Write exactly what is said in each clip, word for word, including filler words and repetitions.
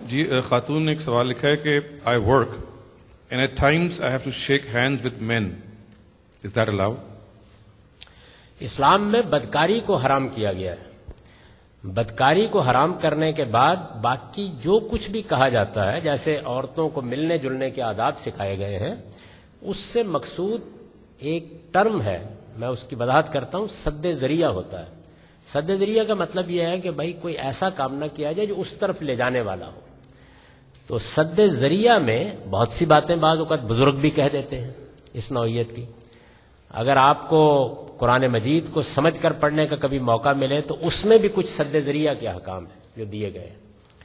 جی خاتون نے ایک سوال لکھا ہے کہ I work and at times I have to shake hands with men, is that allowed? Islam میں بدکاری کو حرام کیا گیا ہے. بدکاری کو حرام کرنے کے بعد باقی جو کچھ بھی کہا جاتا ہے، جیسے عورتوں کو ملنے جلنے کے آداب سکھائے گئے ہیں، اس سے مقصود ایک ٹرم ہے، میں اس کی وضاحت کرتا ہوں، سد ذریعہ ہوتا ہے. سد ذریعہ کا مطلب یہ ہے کہ بھائی کوئی ایسا کام نہ کیا جائے جو اس طرف لے جانے والا ہو. تو سد ذریعہ میں بہت سی باتیں بعض اوقات بزرگ بھی کہہ دیتے ہیں اس نوعیت کی. اگر آپ کو قرآن مجید کو سمجھ کر پڑھنے کا کبھی موقع ملے تو اس میں بھی کچھ سد ذریعہ کے احکام ہیں جو دیے گئے ہیں.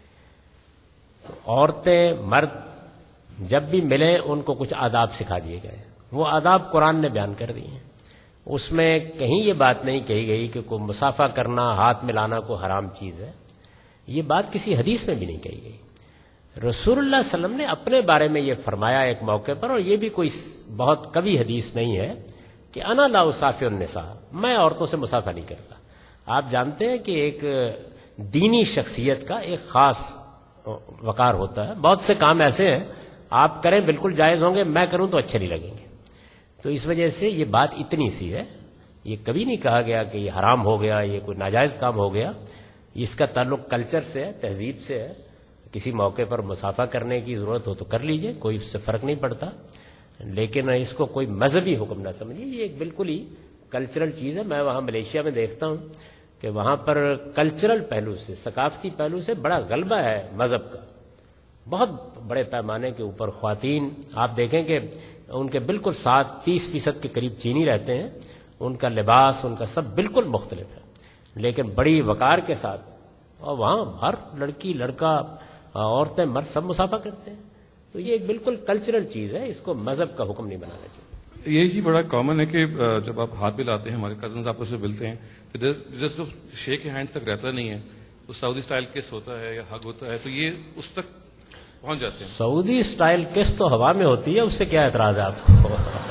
تو عورتیں مرد جب بھی ملیں ان کو کچھ آداب سکھا دیے گئے، وہ آداب قرآن نے بیان کر دی ہیں. اس میں کہیں یہ بات نہیں کہی گئی کہ کوئی مصافحہ کرنا، ہاتھ ملانا کوئی حرام چیز ہے. یہ بات کسی حدیث میں بھی نہیں کہی گئی. رسول اللہ صلی اللہ علیہ وسلم نے اپنے بارے میں یہ فرمایا ایک موقع پر، اور یہ بھی کوئی بہت کبھی حدیث نہیں ہے کہ انا لا اصافح النساء، میں عورتوں سے مصافحہ نہیں کرتا. آپ جانتے ہیں کہ ایک دینی شخصیت کا ایک خاص وقار ہوتا ہے. بہت سے کام ایسے ہیں آپ کریں بالکل جائز ہوں گے، میں کروں تو اچھے نہیں لگیں گے. تو اس وجہ سے یہ بات اتنی سی ہے. یہ کبھی نہیں کہا گیا کہ یہ حرام ہو گیا، یہ کوئی ناجائز کام ہو گیا. اس کا تعلق کلچر سے ہے، تہذیب سے ہے. کسی موقع پر مصافحہ کرنے کی ضرورت ہو تو کر لیجئے، کوئی اس سے فرق نہیں پڑتا. لیکن اس کو کوئی مذہبی حکم نہ سمجھیے، یہ ایک بالکل ہی کلچرل چیز ہے. میں وہاں ملیشیا میں دیکھتا ہوں کہ وہاں پر کلچرل پہلو سے، ثقافتی پہلو سے بڑا غلبہ ہے مذہب کا. بہت بڑے پیمانے کے اوپر خواتین آپ دیکھیں کہ ان کے بالکل ساتھ تیس فیصد کے قریب چینی رہتے ہیں. ان کا لباس، ان کا سب بالکل مختلف ہے، لیکن بڑی وقار کے ساتھ. اور وہاں ہر لڑکی، لڑکا، عورتیں، مرد سب مصافحہ کرتے ہیں. تو یہ ایک بالکل کلچرل چیز ہے، اس کو مذہب کا حکم نہیں بنانا چاہیے. یہ جی بڑا کامن ہے کہ جب آپ ہاتھ ملاتے ہیں، ہمارے کزنز آپس میں ملتے ہیں تو جس شیک ہینڈز تک رہتا نہیں ہے، تو سعودی اسٹائل کس ہوتا ہے یا ہگ ہوتا ہے، تو یہ اس تک پہنچ جاتے ہیں. سعودی اسٹائل کس تو ہوا میں ہوتی ہے، اس سے کیا اعتراض ہے آپ کو؟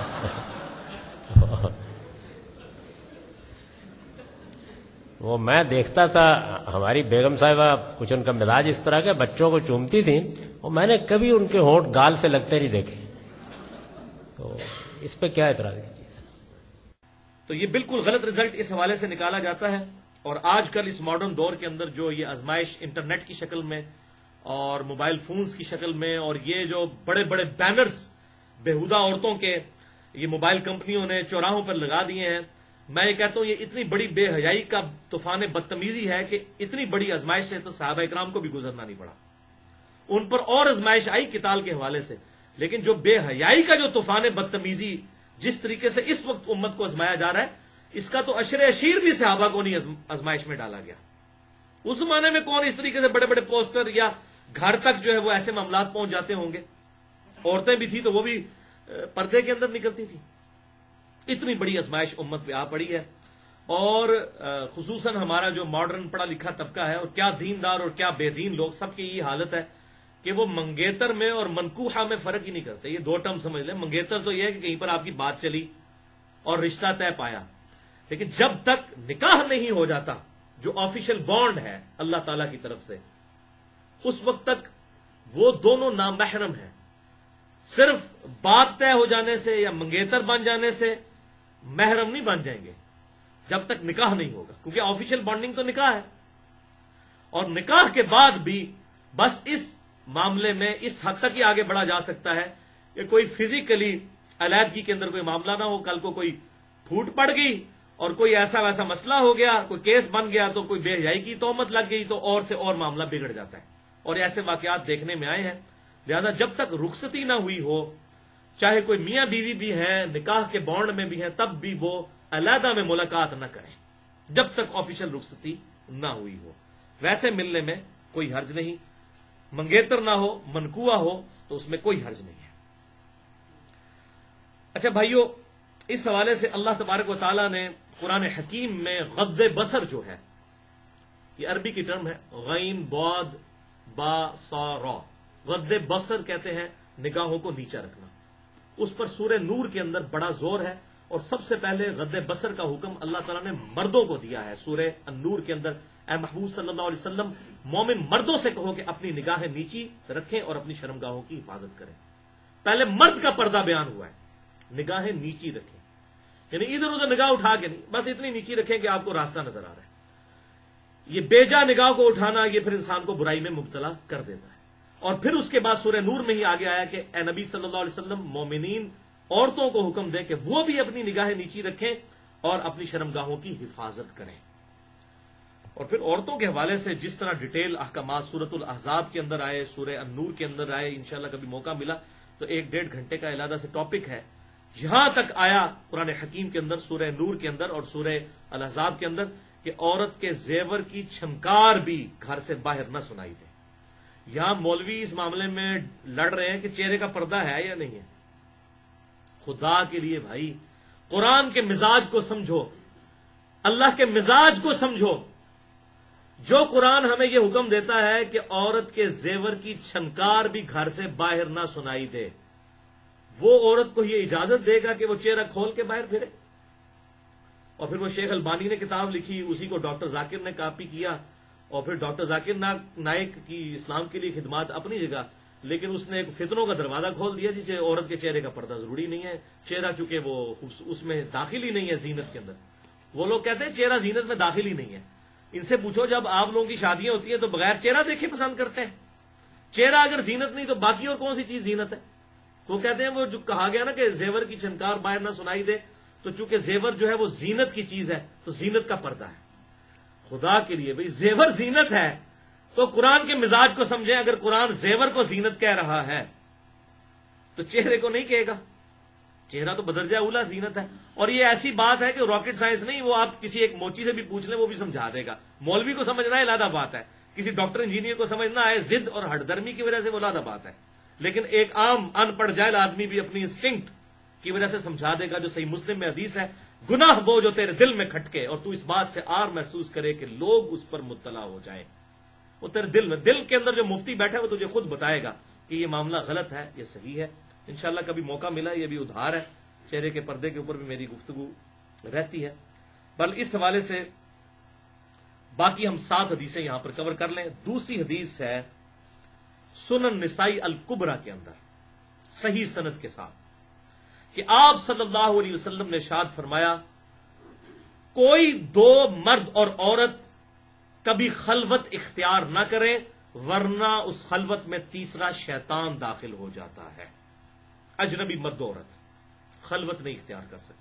وہ میں دیکھتا تھا ہماری بیگم صاحبہ، کچھ ان کا مزاج اس طرح کا، بچوں کو چومتی تھیں، اور میں نے کبھی ان کے ہونٹ گال سے لگتے نہیں دیکھے. تو اس پہ کیا اعتراض ہے؟ تو یہ بالکل غلط رزلٹ اس حوالے سے نکالا جاتا ہے. اور آج کل اس ماڈرن دور کے اندر جو یہ آزمائش انٹرنیٹ کی شکل میں اور موبائل فونز کی شکل میں، اور یہ جو بڑے بڑے بینرز بےہودہ عورتوں کے یہ موبائل کمپنیوں نے چوراہوں پر لگا دیے ہیں، میں یہ کہتا ہوں یہ اتنی بڑی بے حیائی کا طوفان بدتمیزی ہے کہ اتنی بڑی آزمائش سے تو صحابہ اکرام کو بھی گزرنا نہیں پڑا. ان پر اور آزمائش آئی قتال کے حوالے سے، لیکن جو بے حیائی کا جو طوفان بدتمیزی جس طریقے سے اس وقت امت کو آزمایا جا رہا ہے، اس کا تو اشر اشیر بھی صحابہ کو نہیں آزمائش میں ڈالا گیا. اس زمانے میں کون اس طریقے سے بڑے بڑے پوسٹر یا گھر تک جو ہے وہ ایسے معاملات پہنچ جاتے ہوں گے. عورتیں بھی تھی تو وہ بھی پردے کے اندر نکلتی تھی. اتنی بڑی آزمائش امت پہ آ پڑی ہے. اور خصوصاً ہمارا جو ماڈرن پڑھا لکھا طبقہ ہے، اور کیا دیندار اور کیا بے دین لوگ، سب کی یہ حالت ہے کہ وہ منگیتر میں اور منکوحہ میں فرق ہی نہیں کرتے. یہ دو ٹرم سمجھ لیں. منگیتر تو یہ ہے کہ کہیں پر آپ کی بات چلی اور رشتہ طے پایا، لیکن جب تک نکاح نہیں ہو جاتا جو آفیشل بانڈ ہے اللہ تعالی کی طرف سے، اس وقت تک وہ دونوں نامحرم ہیں. صرف بات طے ہو جانے سے یا منگیتر بن جانے سے محرم نہیں بن جائیں گے جب تک نکاح نہیں ہوگا، کیونکہ آفیشل بانڈنگ تو نکاح ہے. اور نکاح کے بعد بھی بس اس معاملے میں اس حد تک ہی آگے بڑھا جا سکتا ہے کہ کوئی فزیکلی علیحدگی کے اندر کوئی معاملہ نہ ہو. کل کو کوئی پھوٹ پڑ گئی اور کوئی ایسا ویسا مسئلہ ہو گیا، کوئی کیس بن گیا، تو کوئی بے حیائی کی تہمت لگ گئی، تو اور سے اور معاملہ بگڑ جاتا ہے. اور ایسے واقعات دیکھنے میں آئے ہیں. لہذا جب تک رخصتی نہ ہوئی ہو، چاہے کوئی میاں بیوی بھی ہیں، نکاح کے بانڈ میں بھی ہیں، تب بھی وہ علیحدہ میں ملاقات نہ کریں جب تک آفیشل رخصتی نہ ہوئی ہو. ویسے ملنے میں کوئی حرج نہیں. منگیتر نہ ہو، منکوہ ہو، تو اس میں کوئی حرج نہیں ہے. اچھا بھائیو، اس حوالے سے اللہ تبارک و تعالیٰ نے قرآن حکیم میں غض بصر جو ہے، یہ عربی کی ٹرم ہے، غین بعد با صا را، غض بصر کہتے ہیں نگاہوں کو نیچا رکھنا. اس پر سورہ نور کے اندر بڑا زور ہے، اور سب سے پہلے غض بصر کا حکم اللہ تعالیٰ نے مردوں کو دیا ہے. سورہ النور کے اندر اے محبوب صلی اللہ علیہ وسلم مومن مردوں سے کہو کہ اپنی نگاہیں نیچی رکھیں اور اپنی شرمگاہوں کی حفاظت کریں. پہلے مرد کا پردہ بیان ہوا ہے، نگاہیں نیچی رکھیں، یعنی ادھر ادھر نگاہ اٹھا کے نہیں، بس اتنی نیچی رکھیں کہ آپ کو راستہ نظر آ رہا ہے. یہ بیجا نگاہ کو اٹھانا یہ پھر انسان کو برائی میں مبتلا کر دیتا ہے. اور پھر اس کے بعد سورہ نور میں ہی آگے آیا کہ اے نبی صلی اللہ علیہ وسلم مومنین عورتوں کو حکم دیں کہ وہ بھی اپنی نگاہیں نیچی رکھیں اور اپنی شرمگاہوں کی حفاظت کریں. اور پھر عورتوں کے حوالے سے جس طرح ڈیٹیل احکامات سورۃ الاحزاب کے اندر آئے، سورہ النور کے اندر آئے، انشاءاللہ کبھی موقع ملا تو ایک ڈیڑھ گھنٹے کا علیحدہ سے ٹاپک ہے. یہاں تک آیا قرآن حکیم کے اندر سورہ نور کے اندر اور سورہ الاحزاب کے اندر کہ عورت کے زیور کی چھنکار بھی گھر سے باہر نہ سنائی دے. یہاں مولوی اس معاملے میں لڑ رہے ہیں کہ چہرے کا پردہ ہے یا نہیں ہے. خدا کے لیے بھائی قرآن کے مزاج کو سمجھو، اللہ کے مزاج کو سمجھو. جو قرآن ہمیں یہ حکم دیتا ہے کہ عورت کے زیور کی چھنکار بھی گھر سے باہر نہ سنائی دے، وہ عورت کو یہ اجازت دے گا کہ وہ چہرہ کھول کے باہر پھرے؟ اور پھر وہ شیخ البانی نے کتاب لکھی، اسی کو ڈاکٹر ذاکر نے کاپی کیا، اور پھر ڈاکٹر ذاکر نائک کی اسلام کے لیے خدمات اپنی جگہ، لیکن اس نے ایک فتنوں کا دروازہ کھول دیا جی عورت کے چہرے کا پردہ ضروری نہیں ہے. چہرہ چونکہ وہ اس میں داخل ہی نہیں ہے زینت کے اندر. وہ لوگ کہتے ہیں چہرہ زینت میں داخل ہی نہیں ہے. ان سے پوچھو جب آپ لوگوں کی شادیاں ہوتی ہیں تو بغیر چہرہ دیکھے پسند کرتے ہیں؟ چہرہ اگر زینت نہیں تو باقی اور کون سی چیز زینت ہے؟ وہ کہتے ہیں وہ جو کہا گیا نا کہ زیور کی چھنکار باہر نہ سنائی دے، تو چونکہ زیور جو ہے وہ زینت کی چیز ہے تو زینت کا پردہ ہے. خدا کے لیے بھئی زیور زینت ہے تو قرآن کے مزاج کو سمجھیں. اگر قرآن زیور کو زینت کہہ رہا ہے تو چہرے کو نہیں کہے گا. چہرہ تو بدرجہ اولا زینت ہے. اور یہ ایسی بات ہے کہ راکٹ سائنس نہیں، وہ آپ کسی ایک موچی سے بھی پوچھ لیں وہ بھی سمجھا دے گا. مولوی کو سمجھنا ہے علیحدہ بات ہے، کسی ڈاکٹر انجینئر کو سمجھنا ہے ضد اور ہٹ درمی کی وجہ سے وہ علیحدہ بات ہے. لیکن ایک عام ان پڑھ جاہل آدمی بھی اپنی انسٹنکٹ کی وجہ سے سمجھا دے گا. جو صحیح مسلم میں حدیث ہے، گناہ وہ جو تیرے دل میں کھٹکے اور تو اس بات سے آر محسوس کرے کہ لوگ اس پر مطلع ہو جائیں. وہ تیرے دل میں، دل کے اندر جو مفتی بیٹھا ہے وہ تجھے خود بتائے گا کہ یہ معاملہ غلط ہے، یہ صحیح ہے. انشاءاللہ کبھی موقع ملا، یہ بھی ادھار ہے، چہرے کے پردے کے اوپر بھی میری گفتگو رہتی ہے. بل اس حوالے سے باقی ہم سات حدیثیں یہاں پر کور کر لیں. دوسری حدیث ہے سنن نسائی الکبرى کے اندر صحیح سند کے ساتھ کہ آپ صلی اللہ علیہ وسلم نے ارشاد فرمایا کوئی دو مرد اور عورت کبھی خلوت اختیار نہ کریں ورنہ اس خلوت میں تیسرا شیطان داخل ہو جاتا ہے. اجنبی مرد و عورت خلوت نہیں اختیار کر سکتے.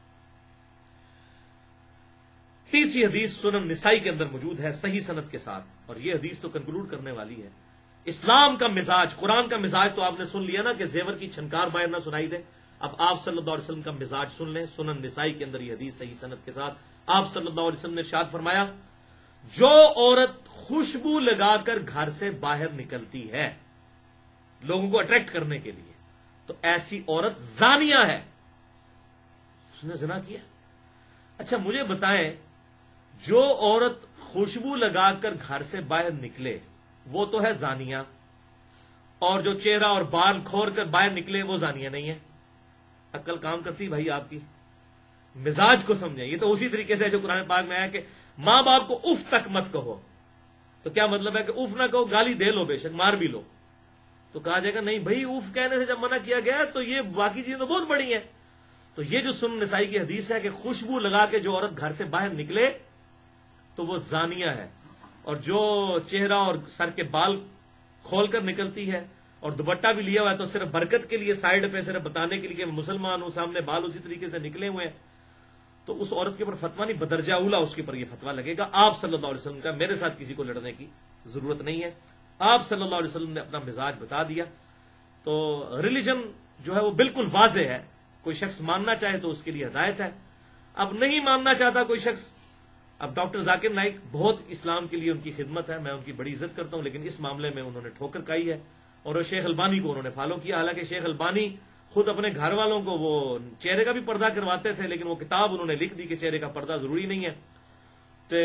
تیسری حدیث سنن نسائی کے اندر موجود ہے صحیح سند کے ساتھ، اور یہ حدیث تو کنکلوڈ کرنے والی ہے. اسلام کا مزاج، قرآن کا مزاج تو آپ نے سن لیا نا کہ زیور کی چھنکار باہر نہ سنائی دے. اب آپ صلی اللہ علیہ وسلم کا مزاج سن لیں. سنن نسائی کے اندر یہ حدیث صحیح سند کے ساتھ آپ صلی اللہ علیہ وسلم نے ارشاد فرمایا جو عورت خوشبو لگا کر گھر سے باہر نکلتی ہے لوگوں کو اٹریکٹ کرنے کے لیے تو ایسی عورت زانیہ ہے، اس نے زنا کیا. اچھا مجھے بتائیں، جو عورت خوشبو لگا کر گھر سے باہر نکلے وہ تو ہے زانیہ، اور جو چہرہ اور بال کھول کر باہر نکلے وہ زانیہ نہیں ہے؟ عقل کام کرتی بھائی آپ کی، مزاج کو سمجھیں. یہ تو اسی طریقے سے جو قرآن پاک میں ہے کہ ماں باپ کو اف تک مت کہو. تو کیا مطلب ہے کہ اف نہ کہو، گالی دے لو، بے شک مار بھی لو. تو کہا جائے گا نہیں بھائی اف کہنے سے جب منع کیا گیا تو یہ باقی چیزیں تو بہت بڑی ہیں. تو یہ جو سنن نسائی کی حدیث ہے کہ خوشبو لگا کے جو عورت گھر سے باہر نکلے تو وہ زانیہ ہے، اور جو چہرہ اور سر کے بال کھول کر نکلتی ہے اور دوپٹہ بھی لیا ہوا ہے تو صرف برکت کے لیے سائڈ پہ صرف بتانے کے لیے کہ مسلمان ہوں، سامنے بال اسی طریقے سے نکلے ہوئے ہیں، تو اس عورت کے اوپر فتویٰ نہیں، بدرجہ اولا اس کے اوپر یہ فتویٰ لگے گا. آپ صلی اللہ علیہ وسلم کا میرے ساتھ کسی کو لڑنے کی ضرورت نہیں ہے. آپ صلی اللہ علیہ وسلم نے اپنا مزاج بتا دیا. تو ریلیجن جو ہے وہ بالکل واضح ہے. کوئی شخص ماننا چاہے تو اس کے لیے ہدایت ہے، اب نہیں ماننا چاہتا کوئی شخص. اب ڈاکٹر ذاکر نائک بہت اسلام کے لیے ان کی خدمت ہے، میں ان کی بڑی عزت کرتا ہوں، لیکن اس معاملے میں انہوں نے ٹھوکر کھائی ہے اور شیخ البانی کو انہوں نے فالو کیا. حالانکہ شیخ البانی خود اپنے گھر والوں کو وہ چہرے کا بھی پردہ کرواتے تھے، لیکن وہ کتاب انہوں نے لکھ دی کہ چہرے کا پردہ ضروری نہیں ہے. تے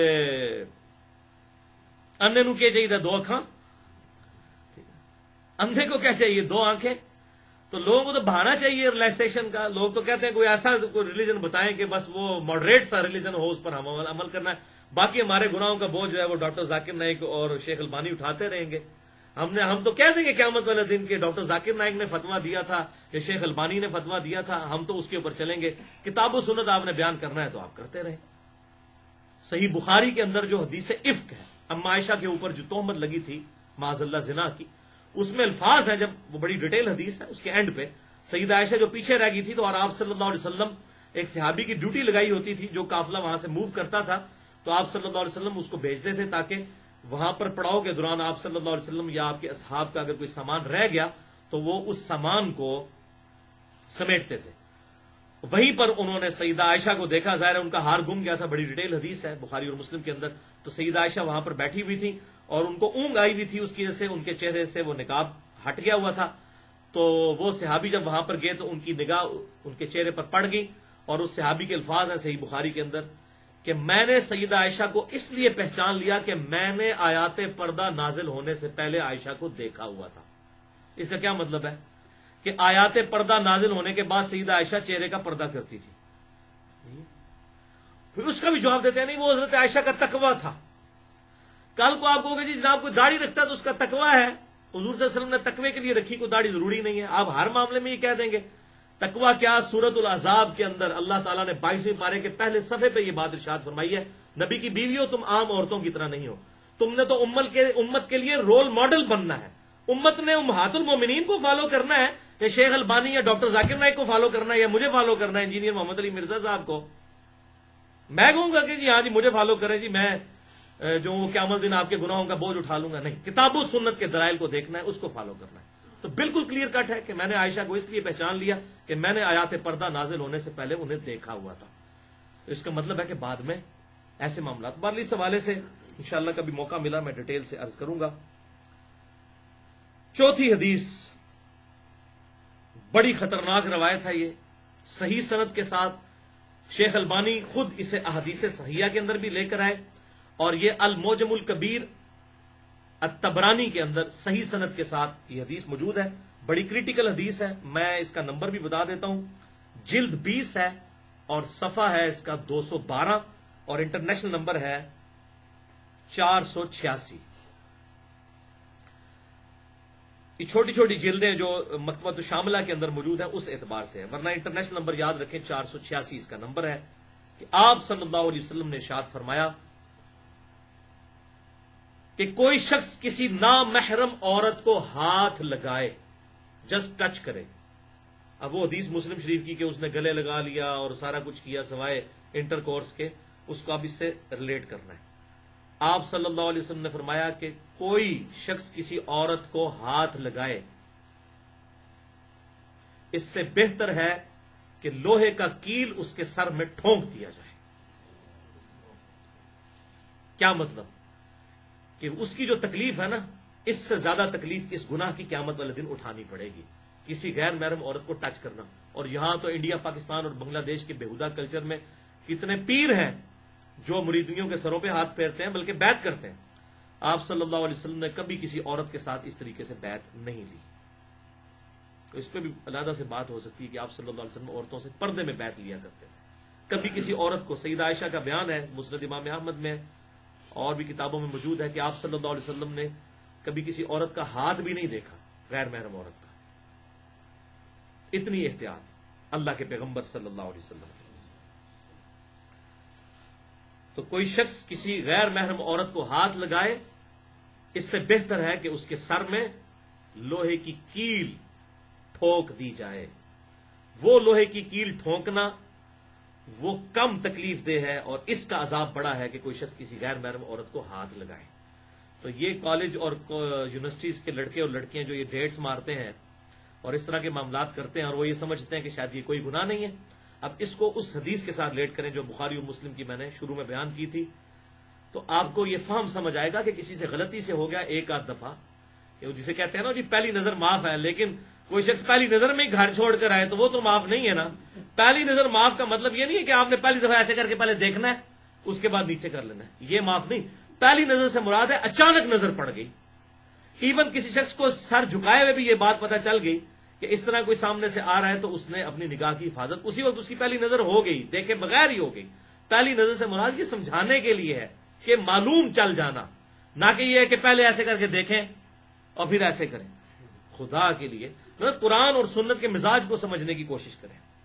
اندھے نو کیا چاہیے دو اکھاں، اندھے کو کیا چاہیے دو آنکھیں. تو لوگوں کو تو بہانا چاہیے ریلیکسیشن کا. لوگ تو کہتے ہیں کوئی ایسا کوئی ریلیجن بتائیں کہ بس وہ ماڈریٹ سا ریلیجن ہو، اس پر ہم عمل کرنا ہے. باقی ہمارے گناہوں کا بوجھ جو ہے وہ ڈاکٹر ذاکر نائک اور شیخ البانی اٹھاتے رہیں گے. ہم نے ہم تو کہہ دیں گے قیامت والے دن کے ڈاکٹر ذاکر نائک نے فتویٰ دیا تھا یا شیخ البانی نے فتویٰ دیا تھا, ہم تو اس کے اوپر چلیں گے. کتاب و سنت آپ نے بیان کرنا ہے تو آپ کرتے رہیں. صحیح بخاری کے اندر جو حدیث افک ہے, اما عائشہ کے اوپر جو تہمت لگی تھی معاذ اللہ زنا کی, اس میں الفاظ ہیں, جب وہ بڑی ڈیٹیل حدیث ہے, اس کے اینڈ پہ سیدہ عائشہ جو پیچھے رہ گئی تھی تو اور آپ صلی اللہ علیہ وسلم ایک صحابی کی ڈیوٹی لگائی ہوتی تھی جو قافلہ وہاں سے موو کرتا تھا, تو آپ صلی اللہ علیہ وسلم اس کو بھیجتے تھے تاکہ وہاں پر پڑاؤ کے دوران آپ صلی اللہ علیہ وسلم یا آپ کے اصحاب کا اگر کوئی سامان رہ گیا تو وہ اس سامان کو سمیٹتے تھے. وہیں پر انہوں نے سیدہ عائشہ کو دیکھا, ظاہر ہے ان کا ہار گم گیا تھا, بڑی ڈیٹیل حدیث ہے بخاری اور مسلم کے اندر. تو سیدہ عائشہ وہاں پر بیٹھی ہوئی تھی اور ان کو اونگ آئی ہوئی تھی, اس کی وجہ سے ان کے چہرے سے وہ نقاب ہٹ گیا ہوا تھا. تو وہ صحابی جب وہاں پر گئے تو ان کی نگاہ ان کے چہرے پر پڑ گئی, اور اس صحابی کے الفاظ ہیں صحیح بخاری کے اندر کہ میں نے سیدہ عائشہ کو اس لیے پہچان لیا کہ میں نے آیات پردہ نازل ہونے سے پہلے عائشہ کو دیکھا ہوا تھا. اس کا کیا مطلب ہے کہ آیات پردہ نازل ہونے کے بعد سیدہ عائشہ چہرے کا پردہ کرتی تھی. پھر اس کا بھی جواب دیتے ہیں نہیں وہ حضرت عائشہ کا تقوی تھا. کل کو آپ کہو گے جی جناب کوئی داڑھی رکھتا ہے تو اس کا تقوی ہے, حضور صلی اللہ علیہ وسلم نے تقوی کے لیے رکھی, کوئی داڑھی ضروری نہیں ہے. آپ ہر معاملے میں یہ کہہ دیں گے. تقوی کیا, سورت الاحزاب کے اندر اللہ تعالیٰ نے بائیسویں پارے کے پہلے صفحے پہ یہ بات ارشاد فرمائی ہے, نبی کی بیوی ہو تم عام عورتوں کی طرح نہیں ہو, تم نے تو امت کے امت کے لیے رول ماڈل بننا ہے. امت نے امہات المومنین کو فالو کرنا ہے یا شیخ البانی یا ڈاکٹر ذاکر نائک کو فالو کرنا ہے یا مجھے فالو کرنا ہے انجینئر محمد علی مرزا صاحب کو. میں کہوں گا کہ جی ہاں جی مجھے فالو کریں جی, میں جو قیامت دن آپ کے گناہوں کا بوجھ اٹھا لوں گا. نہیں, کتاب و سنت کے دلائل کو دیکھنا ہے, اس کو فالو کرنا ہے. تو بالکل کلیئر کٹ ہے کہ میں نے عائشہ کو اس لیے پہچان لیا کہ میں نے آیات پردہ نازل ہونے سے پہلے انہیں دیکھا ہوا تھا. اس کا مطلب ہے کہ بعد میں ایسے معاملات. بہرحال اس حوالے سے انشاءاللہ کبھی موقع ملا میں ڈیٹیل سے عرض کروں گا. چوتھی حدیث بڑی خطرناک روایت ہے, یہ صحیح سند کے ساتھ. شیخ البانی خود اسے احادیث صحیحہ کے اندر بھی لے کر آئے, اور یہ المعجم الکبیر الطبرانی کے اندر صحیح سند کے ساتھ یہ حدیث موجود ہے. بڑی کریٹیکل حدیث ہے, میں اس کا نمبر بھی بتا دیتا ہوں. جلد بیس ہے اور صفحہ ہے اس کا دو سو بارہ, اور انٹرنیشنل نمبر ہے چار سو چھیاسی. یہ چھوٹی چھوٹی جلدیں جو مکتبۃ الشاملہ کے اندر موجود ہیں اس اعتبار سے ہے, ورنہ انٹرنیشنل نمبر یاد رکھیں چار سو چھیاسی اس کا نمبر ہے. کہ آپ صلی اللہ علیہ وسلم نے ارشاد فرمایا کہ کوئی شخص کسی نامحرم عورت کو ہاتھ لگائے, جسٹ ٹچ کرے. اب وہ حدیث مسلم شریف کی کہ اس نے گلے لگا لیا اور سارا کچھ کیا سوائے انٹر کورس کے, اس کو اب اس سے ریلیٹ کرنا ہے. آپ صلی اللہ علیہ وسلم نے فرمایا کہ کوئی شخص کسی عورت کو ہاتھ لگائے, اس سے بہتر ہے کہ لوہے کا کیل اس کے سر میں ٹھونک دیا جائے. کیا مطلب کہ اس کی جو تکلیف ہے نا, اس سے زیادہ تکلیف اس گناہ کی قیامت والے دن اٹھانی پڑے گی, کسی غیر محرم عورت کو ٹچ کرنا. اور یہاں تو انڈیا, پاکستان اور بنگلہ دیش کے بےہودہ کلچر میں کتنے پیر ہیں جو مریدیوں کے سروں پہ ہاتھ پھیرتے ہیں بلکہ بیعت کرتے ہیں. آپ صلی اللہ علیہ وسلم نے کبھی کسی عورت کے ساتھ اس طریقے سے بیعت نہیں لی. تو اس پہ بھی علیحدہ سے بات ہو سکتی ہے کہ آپ صلی اللہ علیہ وسلم عورتوں سے پردے میں بیعت لیا کرتے تھے. کبھی کسی عورت کو, سیدہ عائشہ کا بیان ہے مسند امام احمد میں اور بھی کتابوں میں موجود ہے کہ آپ صلی اللہ علیہ وسلم نے کبھی کسی عورت کا ہاتھ بھی نہیں دیکھا, غیر محرم عورت کا. اتنی احتیاط اللہ کے پیغمبر صلی اللہ علیہ وسلم. تو کوئی شخص کسی غیر محرم عورت کو ہاتھ لگائے, اس سے بہتر ہے کہ اس کے سر میں لوہے کی کیل ٹھونک دی جائے. وہ لوہے کی کیل ٹھونکنا وہ کم تکلیف دہ ہے, اور اس کا عذاب بڑا ہے کہ کوئی شخص کسی غیر محرم عورت کو ہاتھ لگائے. تو یہ کالج اور یونیورسٹیز کے لڑکے اور لڑکیاں جو یہ ڈیٹس مارتے ہیں اور اس طرح کے معاملات کرتے ہیں, اور وہ یہ سمجھتے ہیں کہ شاید یہ کوئی گناہ نہیں ہے. اب اس کو اس حدیث کے ساتھ لیٹ کریں جو بخاری اور مسلم کی میں نے شروع میں بیان کی تھی, تو آپ کو یہ فہم سمجھ آئے گا کہ کسی سے غلطی سے ہو گیا ایک آدھ دفعہ, جسے کہتے ہیں نا جی پہلی نظر معاف ہے, لیکن کوئی شخص پہلی نظر میں ہی گھر چھوڑ کر آئے تو وہ تو معاف نہیں ہے نا. پہلی نظر معاف کا مطلب یہ نہیں ہے کہ آپ نے پہلی دفعہ ایسے کر کے پہلے دیکھنا ہے اس کے بعد نیچے کر لینا ہے, یہ معاف نہیں. پہلی نظر سے مراد ہے اچانک نظر پڑ گئی. ایون کسی شخص کو سر جھکائے ہوئے بھی یہ بات پتہ چل گئی کہ اس طرح کوئی سامنے سے آ رہا ہے, تو اس نے اپنی نگاہ کی حفاظت, اسی وقت اس کی پہلی نظر ہو گئی, دیکھے بغیر ہی ہو گئی. پہلی نظر سے مراد یہ سمجھانے کے لیے ہے کہ معلوم چل جانا، نہ کہ یہ کہ پہلے ایسے کر کے دیکھیں اور پھر ایسے کریں. خدا کے لیے قرآن اور سنت کے مزاج کو سمجھنے کی کوشش کریں.